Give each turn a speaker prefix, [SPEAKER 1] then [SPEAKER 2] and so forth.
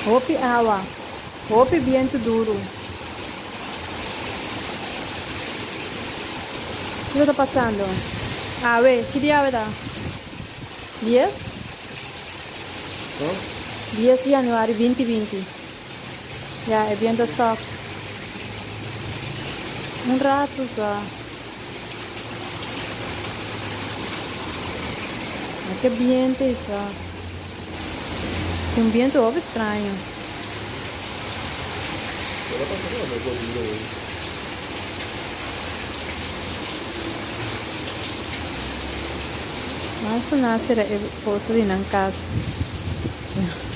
[SPEAKER 1] Hopi agua. Hopi viento duro. ¿Qué está pasando? A ver, ¿qué día da? 10?
[SPEAKER 2] No?
[SPEAKER 1] 10 de januari 2020. Ya, el viento está un rato só. Que viento isso. Tem um viento ovo estranho.
[SPEAKER 2] Ora passerà una cosa di noi.
[SPEAKER 1] Mas não será foto de não casa.